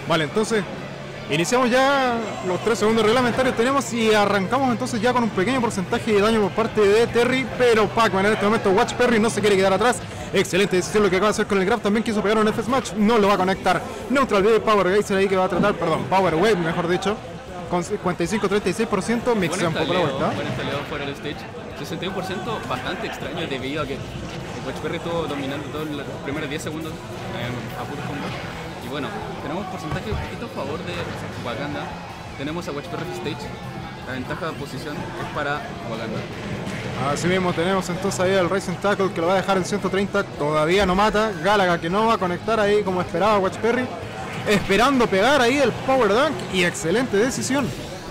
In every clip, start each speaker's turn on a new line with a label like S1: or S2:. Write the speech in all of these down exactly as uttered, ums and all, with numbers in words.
S1: Vale, entonces iniciamos ya los tres segundos reglamentarios tenemos y arrancamos entonces ya con un pequeño porcentaje de daño por parte de Terry, pero Pac-Man en este momento, Watch Perry no se quiere quedar atrás. Excelente decisión lo que acaba de hacer con el grab, también quiso pegar un F Smash, no lo va a conectar. Neutral B, Power Geyser ahí que va a tratar, perdón, Power Wave mejor dicho, con cincuenta y cinco a treinta y seis por ciento, mixea un poco la vuelta.
S2: Buen estaleo fuera del stage, sesenta y uno por ciento bastante extraño debido a que Watch Perry estuvo dominando todos los primeros diez segundos eh, a puros combos. Y bueno, tenemos porcentaje un poquito a favor de Wakanda. Tenemos a Watch Perry Stage. La ventaja de posición es para Wakanda.
S1: Así mismo tenemos entonces ahí al Rising Tackle que lo va a dejar en ciento treinta. Todavía no mata. Galaga que no va a conectar ahí como esperaba Watch Perry. Esperando pegar ahí el Power Dunk. Y excelente decisión.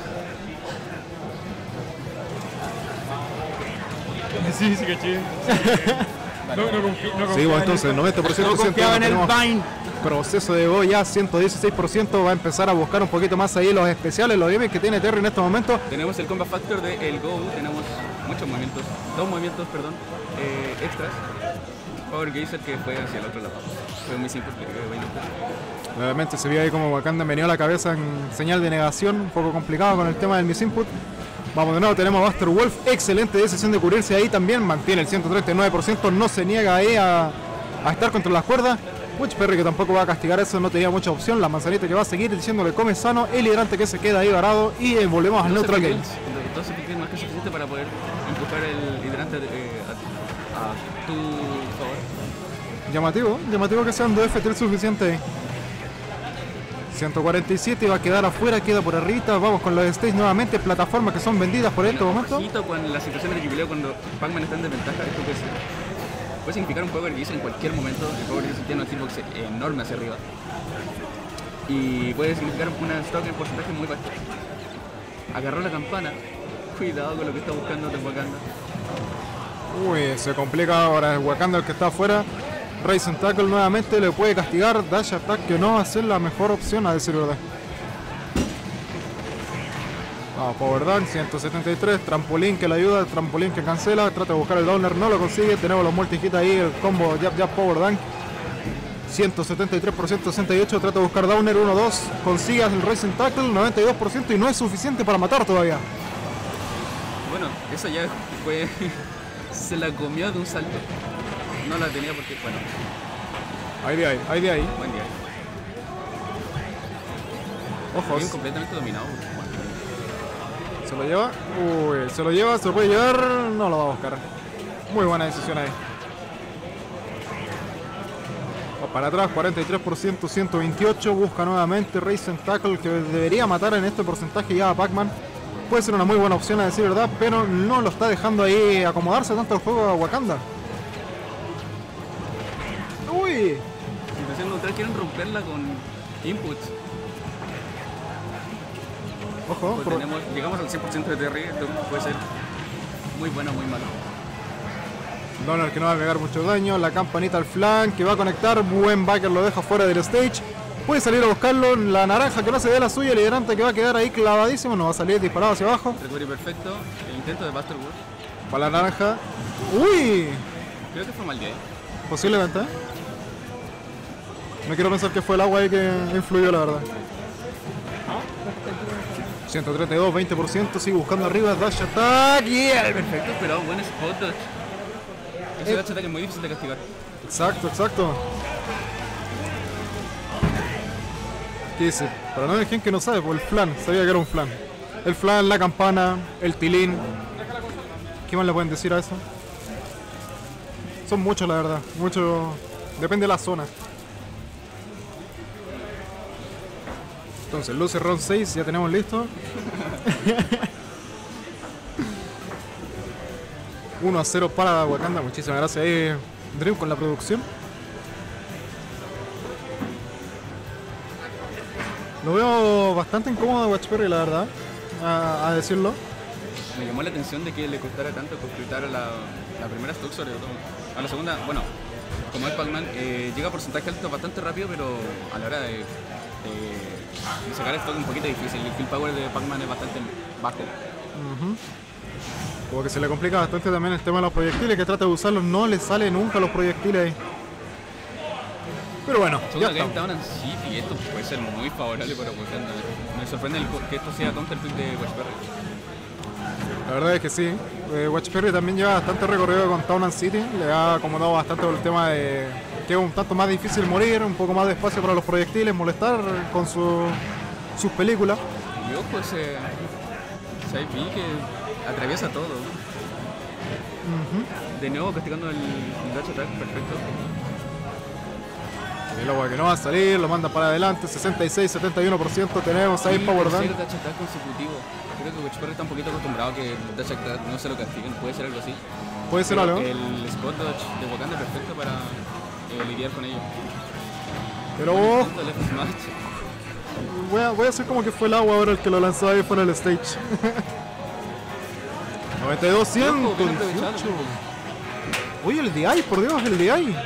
S3: Sí, sí, que chido. No, no confío, no
S1: sí, bueno, entonces el noventa por ciento
S3: no confiaba en el Vine.
S1: Proceso de Go ya ciento dieciséis por ciento, va a empezar a buscar un poquito más ahí los especiales, los damage que tiene Terry en este momento.
S2: Tenemos el combat factor de el Go, tenemos muchos movimientos, dos movimientos, perdón, eh, extras. Power Geyser que fue hacia el otro lado, fue muy simple.
S1: Nuevamente se vio ahí como Wakanda me venía a la cabeza en señal de negación, un poco complicado con el tema del miss input. Vamos de nuevo, tenemos a Buster Wolf, excelente decisión de cubrirse ahí también, mantiene el ciento treinta y nueve por ciento, no se niega ahí a, a estar contra las cuerdas. Watch Perry que tampoco va a castigar eso, no tenía mucha opción, la manzanita que va a seguir diciéndole come sano, el hidrante que se queda ahí varado y eh, volvemos al Neutral Games.
S2: Entonces es más que suficiente para poder empujar el hidrante eh, a, a tu favor.
S1: Llamativo, llamativo que sean dos F T L suficiente. ciento cuarenta y siete va a quedar afuera, queda por arriba. Vamos con los stage nuevamente, plataformas que son vendidas por este momento.
S2: Con la situación de equilibrio cuando Pac-Man está en desventaja, esto puede, ser, puede significar un Power Geyser en cualquier momento. El Power Geyser tiene una hitbox enorme hacia arriba y puede significar una stock en porcentaje muy bajo. Agarró la campana, cuidado con lo que está buscando de Wakanda.
S1: Uy, se complica ahora el Wakanda el que está afuera. Rising Tackle nuevamente le puede castigar. Dash Attack que no va a ser la mejor opción a decir verdad. Vamos, Power Dunk, ciento setenta y tres. Trampolín que le ayuda, trampolín que cancela. Trata de buscar el downer, no lo consigue. Tenemos los multi-hit ahí, el combo Jab Jab Power Dunk. ciento setenta y tres por ciento, sesenta y ocho. Trata de buscar downer, uno dos. Consigue el Rising Tackle, noventa y dos por ciento y no es suficiente para matar todavía.
S2: Bueno, eso ya fue... se la comió de un salto. No la tenía porque, bueno.
S1: Ahí de ahí, ahí de ahí.
S2: Buen día.
S1: Ojos.
S2: Bien completamente dominado.
S1: Se lo lleva. Uy, se lo lleva, se lo puede llevar. No lo va a buscar. Muy buena decisión ahí. Va para atrás, cuarenta y tres por ciento, ciento veintiocho. Busca nuevamente Rising Tackle que debería matar en este porcentaje ya a Pac-Man. Puede ser una muy buena opción a decir verdad, pero no lo está dejando ahí acomodarse tanto el juego a Wakanda. Uy.
S2: Situación neutral, quieren romperla con inputs.
S1: Ojo,
S2: pues
S1: por...
S2: tenemos, llegamos al cien por ciento de Terry, esto puede ser muy bueno o muy malo.
S1: Donner que no va a pegar mucho daño, la campanita al flank que va a conectar, buen backer lo deja fuera del stage. Puede salir a buscarlo, la naranja que no se dé la suya, el hidrante que va a quedar ahí clavadísimo, no va a salir disparado hacia abajo.
S2: Recovery perfecto, el intento de Buster Wolf.
S1: Para la naranja. Uy.
S2: Creo que fue mal día.
S1: Posiblemente. No quiero pensar que fue el agua ahí que influyó, la verdad. ciento treinta y dos, veinte por ciento, sigue buscando arriba, dash attack, yeah.
S2: Perfecto, pero buen spot dodge. Ese
S1: Eh.
S2: dash attack es muy difícil de castigar.
S1: Exacto, exacto. ¿Qué dice? Para no dejar que no sabe, pues el flan, sabía que era un flan. El flan, la campana, el tilín. ¿Qué más le pueden decir a eso? Son muchos, la verdad, muchos. Depende de la zona. Entonces, Lucy Round seis, ya tenemos listo. uno a cero para Wakanda, muchísimas gracias ahí, Dream, con la producción. Lo veo bastante incómodo a Watch Perry, la verdad, a, a decirlo.
S2: Me llamó la atención de que le costara tanto completar la, la primera stock sobre todo. A la segunda, bueno, como es Pac-Man, eh, llega a porcentaje alto bastante rápido, pero a la hora de, de, de sacar stock un poquito difícil. El kill power de Pac-Man es bastante bajo.
S1: Uh-huh. Como que se le complica bastante también el tema de los proyectiles, que trata de usarlos, no le salen nunca los proyectiles ahí. Pero bueno, ya
S2: Segunda game
S1: estamos.
S2: Town and City, esto puede ser muy favorable para Wakanda. Me sorprende el, que esto sea counterpick de Watchberry.
S1: La verdad es que sí. Eh, Watchberry también lleva bastante recorrido con Town and City. Le ha acomodado bastante por el tema de que es un tanto más difícil morir, un poco más de espacio para los proyectiles, molestar con su, sus películas.
S2: Y ojo, ese Side B que atraviesa todo.
S1: Ujú.
S2: De nuevo castigando el, el dash attack, perfecto.
S1: El agua que no va a salir, lo manda para adelante, sesenta y seis, setenta y uno por ciento tenemos ahí
S2: Y
S1: Power
S2: tercer
S1: Down.
S2: dash attack consecutivo. Creo que Watchberry está un poquito acostumbrado a que el dash attack no se lo castiguen, puede ser algo así.
S1: Puede ser
S2: Pero
S1: algo.
S2: el spot dodge de Wakanda es perfecto para eh, lidiar con ello.
S1: Pero
S2: Un
S1: ojo,
S2: intento de left smash.
S1: voy a, voy a hacer como que fue el agua ahora el que lo lanzó ahí fuera del stage. noventa y dos, ciento
S2: Ojo, bien aprovechado.
S1: dieciocho. Oye, el D I, por Dios, el D I.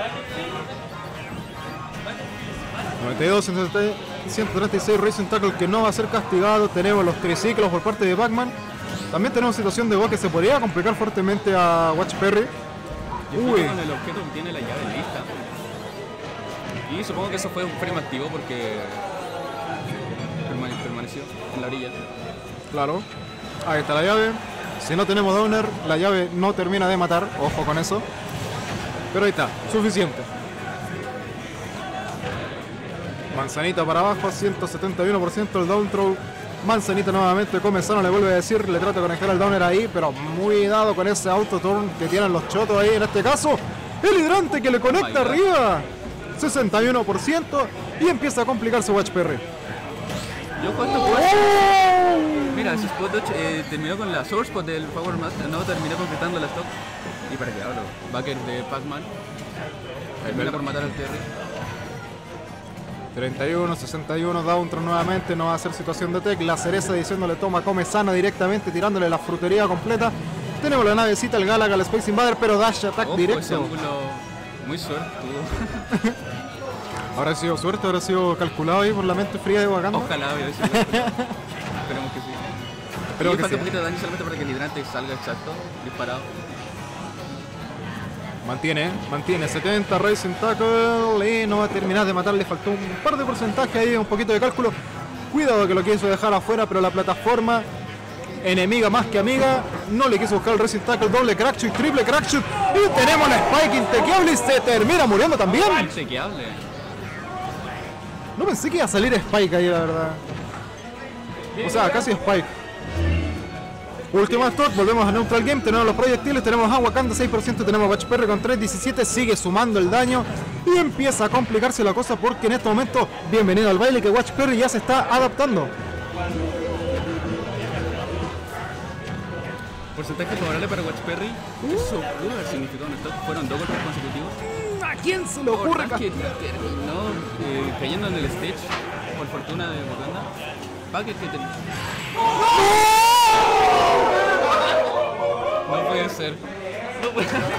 S1: noventa y dos, ciento treinta y seis, Racing Tackle que no va a ser castigado. Tenemos los triciclos por parte de Pac-Man. También tenemos situación de Boa que se podría complicar fuertemente a Watchberry.
S2: Yo
S1: Uy.
S2: estoy con el objeto que tiene la llave lista. Y supongo que eso fue un frame activo porque permane- permaneció en la orilla.
S1: Claro. Ahí está la llave. Si no tenemos Downer, la llave no termina de matar. Ojo con eso. Pero ahí está, suficiente. Manzanita para abajo, ciento setenta y uno por ciento el down throw. Manzanita nuevamente, Comezano le vuelve a decir, le trata de conectar al downer ahí, pero muy dado con ese autoturn que tienen los chotos ahí en este caso. El hidrante que le conecta
S2: Oh my God.
S1: arriba, sesenta y uno por ciento, y empieza a complicarse Watchberry.
S2: Yo cuando jugué. Mira, ese spot dodge eh, terminó con la source spot del Power Master, no terminó concretando la stock. Y para que hablo, backer de Pac-Man. Termina por matar al Terry.
S1: treinta y uno, sesenta y uno, Downtron nuevamente, no va a ser situación de tech. La cereza diciéndole toma, come sana directamente, tirándole la frutería completa. Tenemos la navecita, el Galaga, el Space Invader, pero dash attack
S2: Ojo, ese
S1: directo.
S2: ángulo muy suertudo.
S1: ¿Habrá sido suerte? ¿Habrá sido calculado ahí por la mente fría de Wakanda?
S2: Ojalá, voy a decirlo. Esperemos que sí.
S1: Espero
S2: y
S1: que
S2: falta
S1: sí.
S2: un poquito de daño solamente para que el hidrante salga exacto, disparado.
S1: Mantiene, mantiene, setenta, Racing Tackle y no va a terminar de matar, le faltó un par de porcentaje ahí, un poquito de cálculo. Cuidado que lo quiso dejar afuera, pero la plataforma, enemiga más que amiga, no le quiso buscar el Racing Tackle, doble crackshot, triple crackshot y tenemos la Spike intequeable y se termina muriendo también.
S2: Sé que hable.
S1: No pensé que iba a salir Spike ahí, la verdad. O sea, casi Spike. Última stock, volvemos a Neutral Game, tenemos los proyectiles, tenemos a Wakanda seis por ciento, tenemos a Watchberry con tres diecisiete, sigue sumando el daño y empieza a complicarse la cosa porque en este momento, bienvenido al baile, que Watchberry ya se está adaptando.
S2: Porcentaje favorable para Watchberry. Eso pudo haber significado un stock. Fueron dos golpes consecutivos.
S1: ¿A quién se le ocurre?
S2: Por que terminó eh, cayendo en el stage, por fortuna de Wakanda. Packer que terminó. No puede ser. No puede ser.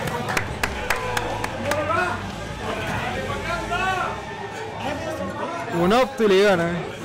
S1: Un opto y le gana.